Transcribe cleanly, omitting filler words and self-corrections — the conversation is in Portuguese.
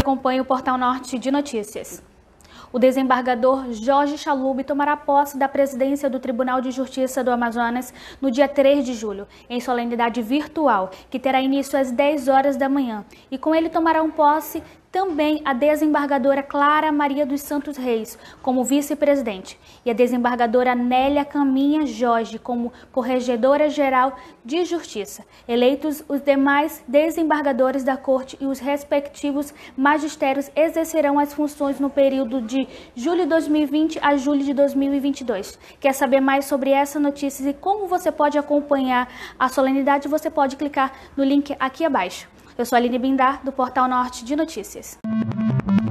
acompanha o Portal Norte de Notícias. O desembargador Jorge Chalub tomará posse da presidência do Tribunal de Justiça do Amazonas no dia 3 de julho, em solenidade virtual, que terá início às 10 horas da manhã. E com ele tomarão posse também a desembargadora Clara Maria dos Santos Reis como vice-presidente e a desembargadora Nélia Caminha Jorge como corregedora-geral de Justiça. Eleitos, os demais desembargadores da Corte e os respectivos magistérios exercerão as funções no período de julho de 2020 a julho de 2022. Quer saber mais sobre essa notícia e como você pode acompanhar a solenidade? Você pode clicar no link aqui abaixo. Eu sou a Aline Bindar, do Portal Norte de Notícias.